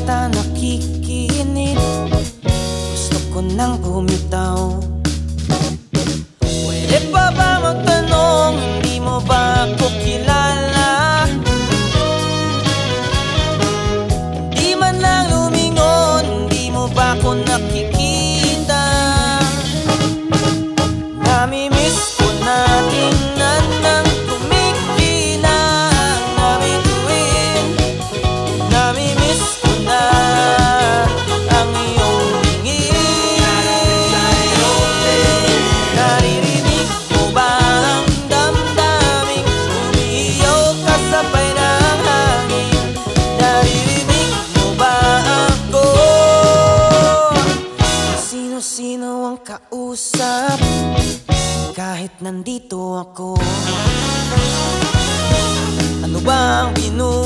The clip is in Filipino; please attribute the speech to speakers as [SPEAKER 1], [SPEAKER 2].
[SPEAKER 1] kita nakikinig, gusto ko nang bumitaw. Pwede pa ba magtanong, hindi mo ba ako kilala? Hindi man lang lumingon, hindi mo ba ako nakikita? Namimiss ko na tingnan ng kumikinang namin tuwin. Namimiss ko na ang iyong tingin. Naririnig mo ba ang damdaming umiiyaw kasabay ng hangin? Naririnig mo ba ako? Sino-sino ang kausap kahit nandito ako? Ano ba ang